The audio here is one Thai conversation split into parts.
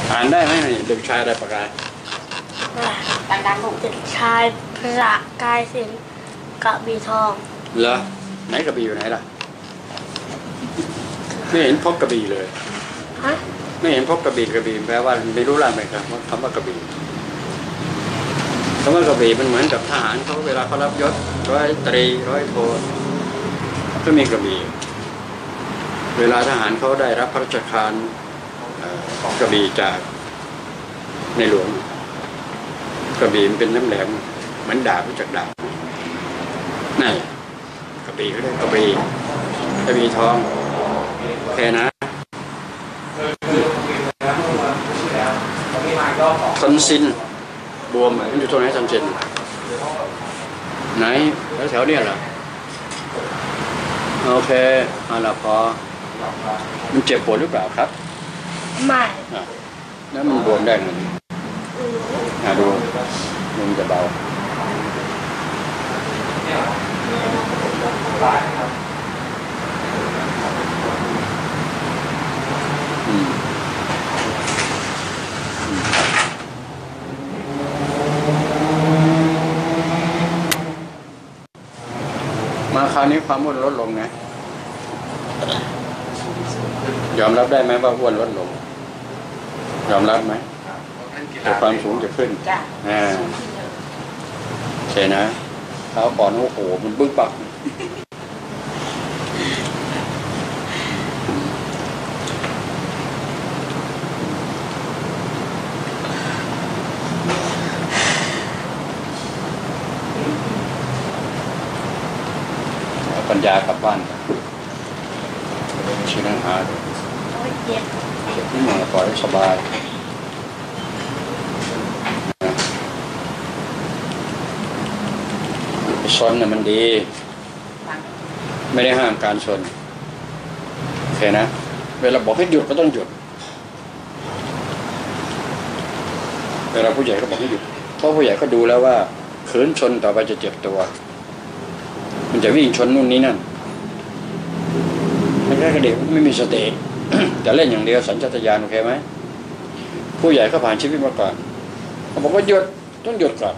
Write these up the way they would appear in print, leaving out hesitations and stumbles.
อ่านได้ไหมเด็กชายอะไรประกายดังๆลูกเด็กชายประกายสินกระบี่ทองเหรอไหนกระบี่อยู่ไหนล่ะไม่เห็นพบกระบี่เลยฮะไม่เห็นพบกระบี่แปลว่าไม่รู้ร่างไหมครับว่าคำว่ากระบี่คำว่ากระบี่มันเหมือนกับทหารเขาเวลาเขารับยศร้อยตรีร้อยโทก็มีกระบี่เวลาทหารเขาได้รับพระราชทานกระบี่จากในหลวงกระบี่มันเป็นน้ำแหลมเหมือนดาบรู้จักดาบนั่นกระบี่เขาเรียกกระบี่ทองแค่นะทอนซิลบวมมันอยู่ตรงไหนทอนซิลไหนแล้วแถวเนี้ยเหรอโอเคเอาละพอมันเจ็บปวดหรือเปล่าครับไม่แล้วมันบวมได้ไงดูมันจะเบามาคราวนี้ความอ้วนลดลงนะยอมรับได้ไหมว่าอ้วนลดลงยอมรับไหมแต่ความสูงจะขึ้นใช่นะเท้าก่อนโอ้โหมันบึ้งปักปัญญากลับบ้านชื่อนั่งหาเจ็บที่มือปล่อยสบายชนเนี่ยมันดีไม่ได้ห้ามการชนโอเคนะเวลาบอกให้หยุดก็ต้องหยุดเวลาผู้ใหญ่ก็บอกให้หยุดเพราะผู้ใหญ่ก็ดูแล้วว่าขืนชนต่อไปจะเจ็บตัวมันจะวิ่งชนนู่นนี่นั่นไม่ใช่เด็กไม่มีสติจะเล่นอย่างเดียวสัญชาตญาณโอเคไหมผู้ใหญ่ก็ผ่านชีวิตมาก่อนเขาบอกว่าหยุดต้องหยุดก่อน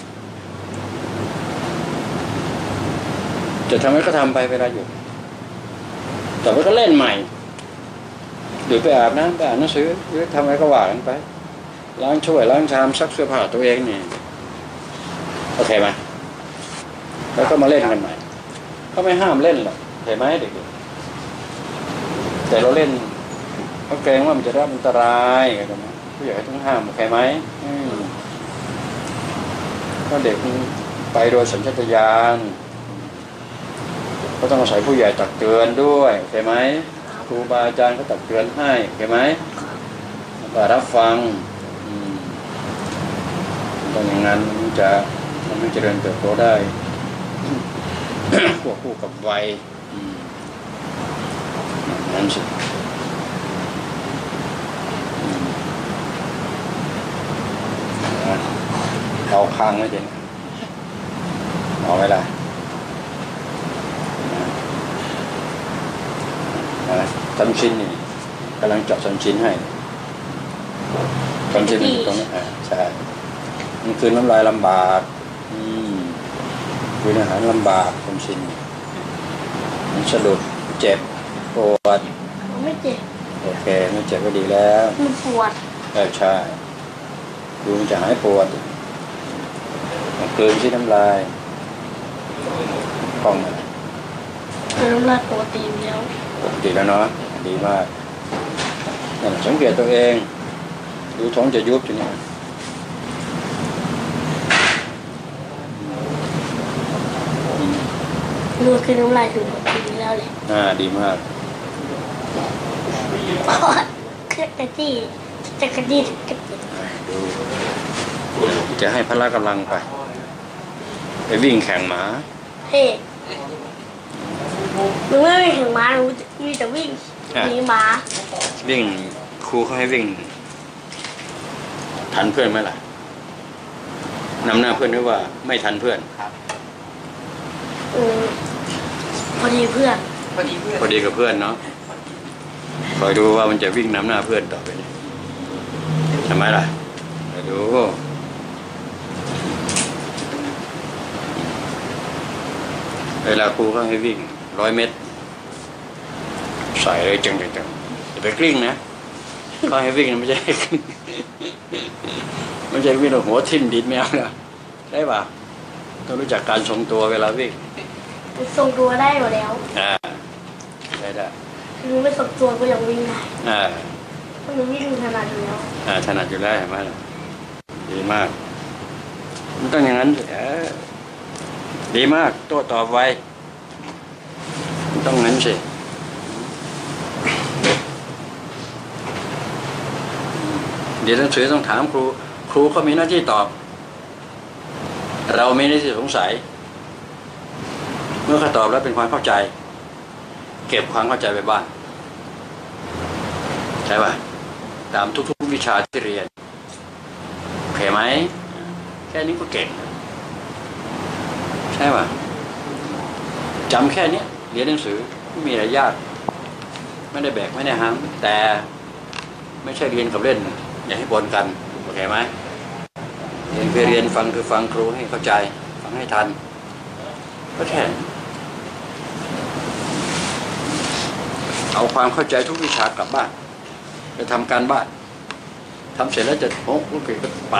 จะทำให้เขาทำไปเวลาหยุดแต่ว่าก็เล่นใหม่หรือไปอาบน้ำไปอ่านหนังสือหรือทำอะไรก็ว่ากันไปล้างช่วยล้างชามซักเสื้อผ้าตัวเองนี่โอเคไหมแล้วก็มาเล่นกันใหม่เขาไม่ห้ามเล่นหรอกเห็นไหมเด็กๆแต่เราเล่นเขาเกรงว่ามันจะได้รับอันตรายกันนะผู้ใหญ่ต้องห้ามโอเคไหมก็เด็กไปโดยสัญชาตญาณก็ต้องอาศัยผู้ใหญ่ตักเตือนด้วยโอเคไหมครูบาอาจารย์ก็ตักเตือนให้โอเคไหมก็รับฟังตอนอย่างนั้นมันไม่เจริญเติบโตได้ควบคู่กับวัยนั่นสิเอาค้างไว้เจนเอาไว้ละทำชิ้นนี่กำลังเจาะทำชิ้นให้ทำชิ้นตรงนี้ใช่มันคือน้ำลายลำบากคืออาหารลำบากทำชิ้นมันสะดุดเจ็บปวดไม่เจ็บโอเคไม่เจ็บก็ดีแล้วมันปวดใช่ดูมันจะหายปวดมันกลืนที่น้ำลายป้องอะไรน้ำลายปกติแล้วปกติแล้วเนาะดีมากนั่นสังเกตตัวเองดูท้องจะยุบอยู่เนี่ยดูคือน้ำลายถึงปกติแล้วเลยดีมากกระจี้จะกระจี้จะให้พละกำลังไปวิ่งแข่งหมาเฮ้หนูไม่วิ่งแข่งหมาหนูมีแต่วิ่งหนีหมาวิ่งครูเขาให้วิ่งทันเพื่อนไหมล่ะนำหน้าเพื่อนหรือว่าไม่ทันเพื่อนพอดีเพื่อนพอดีกับเพื่อนเนาะคอยดูว่ามันจะวิ่งนำหน้าเพื่อนต่อไปไหมล่ะไปดูเวลาครูเขาให้วิ่ง100 เมตรใส่เลยจังอย่าไปกลิ้งนะเขาให้วิ่งไม่ใช่ไม่ใช่วิ่งหัวทิ่มดินแมวนะได้ป่ะต้องรู้จักการทรงตัวเวลาวิ่งทรงตัวได้อยู่แล้วได้หนูไม่ทรงตัวก็ยังวิ่งได้หนูวิ่งถนัดอยู่แล้วถนัดอยู่แล้วเห็นไหมดีมากมันต้องอย่างนั้นดีมากโต้ตอบไวมันต้องงั้นสิเดี๋ยวหนังสือต้องถามครูเขามีหน้าที่ตอบเราไม่ได้สงสัยเมื่อเขาตอบแล้วเป็นความเข้าใจเก็บความเข้าใจไปบ้างใช่ป่ะตามทุกๆวิชาที่เรียนโอเคไหมแค่นี้ก็เก่งใช่ป่ะจำแค่นี้เรียนหนังสือไม่มีอะไรยากไม่ได้แบกไม่ได้ห้ามแต่ไม่ใช่เรียนกับเล่นอย่าให้ปนกันโอเคไหมเรียนคือเรียนฟังคือฟังครูให้เข้าใจฟังให้ทันก็แค่เอาความเข้าใจทุกวิชากลับบ้านไปทำการบ้านทำเสร็จแล้วจะโอเคก็ไป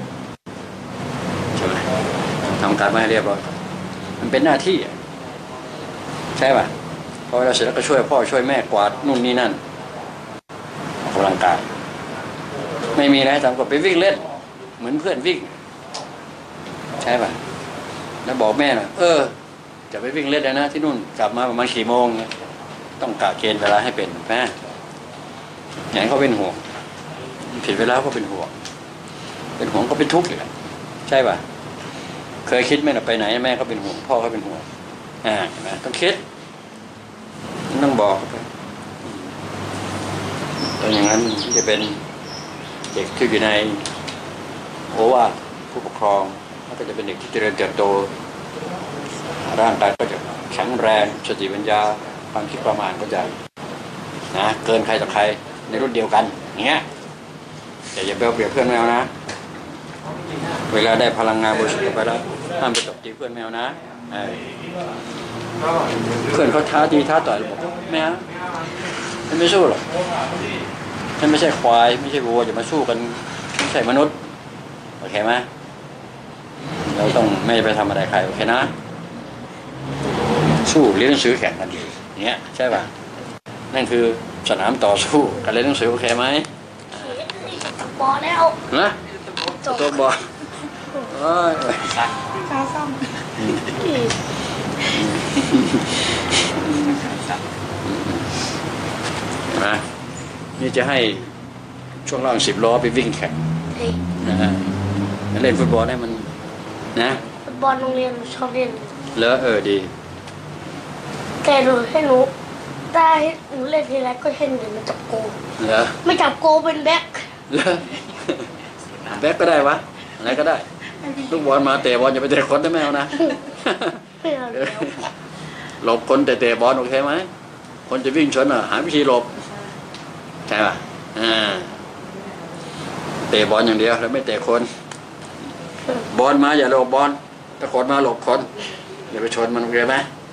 ใช่ไหมทำการบ้านให้เรียบร้อยมันเป็นหน้าที่ใช่ป่ะพอเราเสร็จแล้วก็ช่วยพ่อช่วยแม่กวาดนู่นนี่นั่นออกกำลังกายไม่มีอะไรทำก็ไปวิ่งเล่นเหมือนเพื่อนวิ่งใช่ป่ะแล้วบอกแม่น่ะจะไปวิ่งเล่นแล้วนะที่นู่นกลับมาประมาณกี่โมงต้องกะเกณฑ์เวลาให้เป็นแม่อย่างนั้นเขาเป็นห่วงผิดเวลาก็เป็นห่วงก็เป็นทุกข์เลยใช่ป่ะเคยคิดไหมนะไปไหนแม่ก็เป็นห่วงพ่อก็เป็นห่วงเห็นไหมต้องคิดต้องบอกตอนอย่างนั้นจะเป็นเด็กที่อยู่ในโอวาทผู้ปกครองก็จะเป็นเด็กที่เจริญเติบโตร่างกายก็จะแข็งแรงสติปัญญาความคิดประมาณก็จะนะเกินใครต่อใครในรุ่นเดียวกันอย่างเงี้ยแต่อย่าเปรียบเพื่อนแมวนะเวลาได้พลังงานบริสุทธิ์ไปแล้วห้ามไปตบตีเพื่อนแมวนะเพื่อนเขาท้าตีท้าต่อยบอกแมวมันไม่สู้หรอกมันไม่ใช่ควายไม่ใช่วัวอย่ามาสู้กันไม่ใช่มนุษย์โอเคไหมเราต้องไม่ไปทำอะไรใครโอเคนะสู้เรียนหนังสือแข่งกันอย่างเงี้ยใช่ป่ะนั่นคือสนามต่อสู้การเรียนหนังสือโอเคไหมบอแล้วนะตัวบอขาซ้ำนะนี่จะให้ช่วงล่าง10 ล้อไปวิ่งแข่งเล่นฟุตบอลได้มันนะฟุตบอลโรงเรียนชอบเล่นแล้วดีแต่หนูให้หนูได้หนูเล่นทีไรก็เห็นหนูมันจับโกเหรอไม่จับโกเป็นแบ็คแบ็คก็ได้วะอะไรก็ได้ลูกบอลมาเตะบอลอย่าไปเตะคนได้ไหมเอานะหลบคนเตะบอลโอเคไหมคนจะวิ่งชนหาวิธีหลบใช่ป่ะเตะบอลอย่างเดียวแล้วไม่เตะคนบอลมาอย่าหลบบอลถ้าคนมาหลบคนอย่าไปชนมันโอเคไหม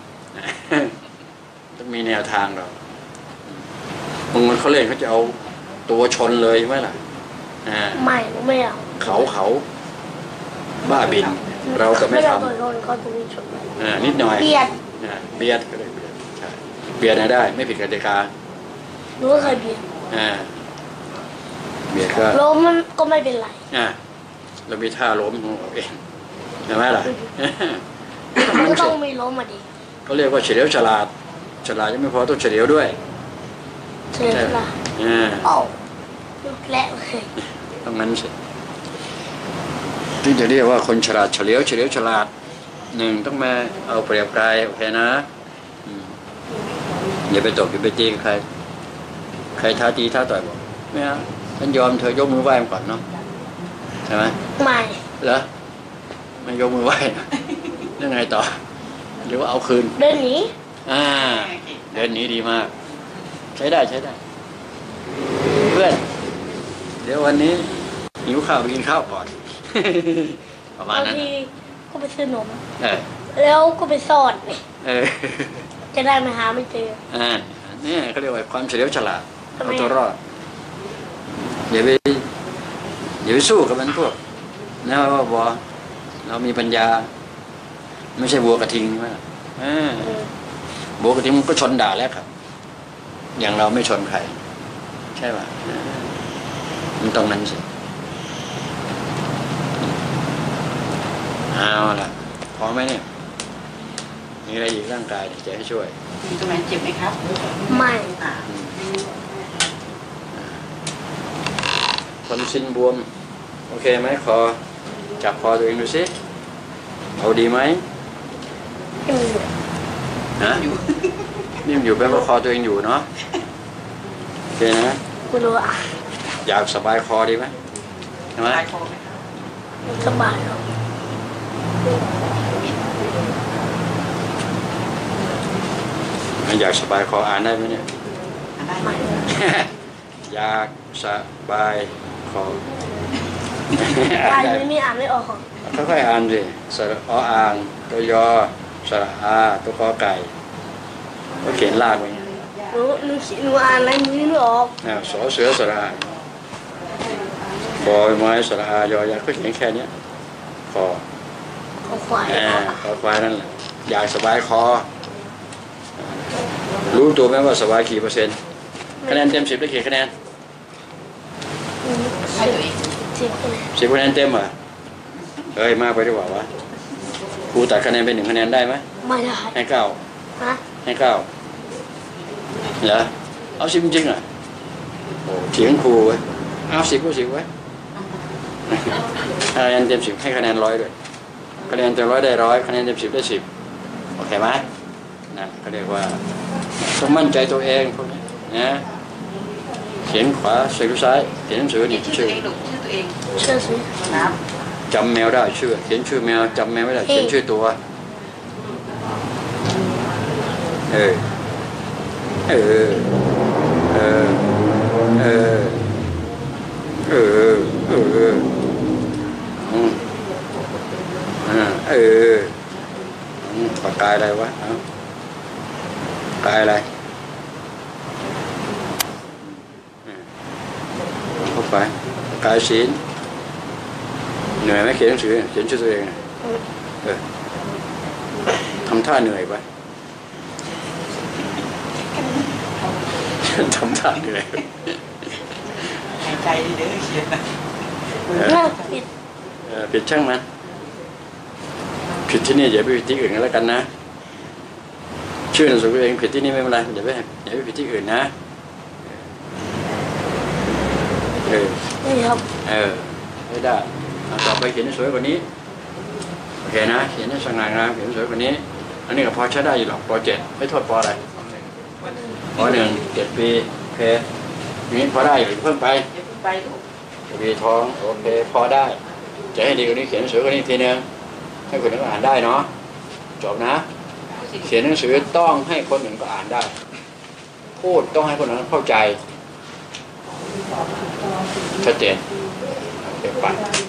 ต้องมีแนวทางเราบางคนเขาเล่นเขาจะเอาตัวชนเลยไหมล่ะไม่เอาเขาบ้าบินเราจะไม่ทำนิดหน่อยเบียดก็เลยเบียดใช่เบียดได้ไม่ผิดกติการู้เคยเบียดเบียดก็ล้มมันก็ไม่เป็นไรเรามีท่าล้มของเราเองใช่ไหมล่ะก็ต้องมีล้มมาดิเขาเรียกว่าเฉลียวฉลาดยังไม่พอต้องเฉลียวด้วยเฉลียวฉลาดและเลยต้องงั้นสิที่จะเรียกว่าคนฉลาดเฉลียวฉลาด1ต้องมาเอาเปรียบใครโอเคนะอย่าไปตบอย่าไปตีใครท้าตีท้าต่อยบอกไม่เอาฉันยอมเธอยกมือไหว้ก่อนเนาะใช่ไหมไม่เหรอไม่ยกมือไหว้ยังไงต่อหรือว่าเอาคืนเดินหนีเดินหนีดีมากใช้ได้เพื่อนเดี๋ยววันนี้หิวข้าวไปกินข้าวก่อน ประมาณบางนั้นทีก็ไปซื้อนมเออแล้วก็ไปซ่อนนี่เออจะได้มาหาไม่เจอเนี่ยเขาเรียกว่าความเฉลียวฉลาดทำไมเอาตัวรอดอย่าไปสู้กับมันพวกนะว่าบอเรามีปัญญา ไม่ใช่วัวกระทิงว่าวัวกระทิงมันก็ชนด่าแล้วครับ อย่างเราไม่ชนใคร ใช่ป่ะมันตรงนั้นสิเอาล่ะพอไหมเนี่ยมีอะไรอีกร่างกายจะให้ช่วยมีตรงไหนเจ็บไหมครับไม่ทอนซิลบวมโอเคไหมคอจับคอตัวเองดูสิเอาดีไหมไม่มีฮะนี่มันอยู่แปลว่าคอตัวเองอยู่เนาะโอเคนะไม่รู้อ่ะอยากสบายคอดีไหมใช่ไหมตายคอไหมครับสบายหรอกอยากสบายคออ่านได้ไหมเนี่ยได้ไหมไม่อยากสบายคออ่านไม่อ่านไม่ออกค่อยๆอ่านสิสระออ่างตัวยอสระอาตัวกอไก่ก็เขียนลากไว้หนูอ่านอะไรนี้ไม่ออกสอเสือสระอาบอยไม้สระอายอยักษ์ก็เขียนแค่เนี้ยคอขอควายคอควายนั่นแหละอยากสบายคอ รู้ตัวไหมว่าสบายกี่เปอร์เซ็นต์คะแนนเต็ม10ได้กี่คะแนนให้ตัวเอง 10 คะแนน 10คะแนนเต็มเหรอเฮ้ยมากไปดีกว่าวะครูตัดคะแนนเป็น1 คะแนนได้ไหมไม่ได้ให้9 ฮะให้9เหรอเอา10จริงๆอ่ะโอ้เถียงครูไว้เอา10ก็10ไว้คะแนนเต็ม10ให้คะแนน100ด้วยคะแนนเต็ม100ได้100คะแนนเต็ม10ได้10โอเคไหมนะเขาเรียกว่าต้องมั่นใจตัวเองพวกนี้นะเขียนขวาเสียงซ้ายเขียนหนังสือนี่ชื่อชื่ตัวอเองลูกชื่อตัวเองเชื่อสิน้จำแมวได้ชื่อเขียนชื่อแมวจำแมวไม่ได้เขียนชื่อตัวเออเออเออเออเออเออเออปากกายอะไรวะกายอะไรเข้าไปกายศีลเหนื่อยไหมเขียนหนังสือเขียนชื่อตัวเองทำท่าเหนื่อยไปทำท่าเหนื่อยำหายใจดีเด้อเขียนนะน่าปิดผิดช่างมันผิดที่นี่อย่าไปผิดที่อื่นกันแล้วกันนะชื่อหนังสือตัวเองผิดที่นี่ไม่เป็นไรอย่าไปผิดที่อื่นนะนี่ครับไม่ได้ต่อไปเขียนให้สวยกว่านี้โอเคนะเขียนให้สง่างามเขียนสวยกว่านี้อันนี้ก็พอใช้ได้อยู่หรอกป .7 ไม่โทษปอะไรป .1 7 ปีโอเคอย่างนี้พอได้อยู่เพิ่มไปอย่าเพิ่งไปลูกปีท้องโอเคพอได้จะให้ดีกว่านี้เขียนสวยกว่านี้ทีนึงให้คนอื่นก็อ่านได้เนาะจบนะเขียนหนังสือต้องให้คนอื่นก็อ่านได้พูดต้องให้คนอื่นเข้าใจชัดเจนโอเคไป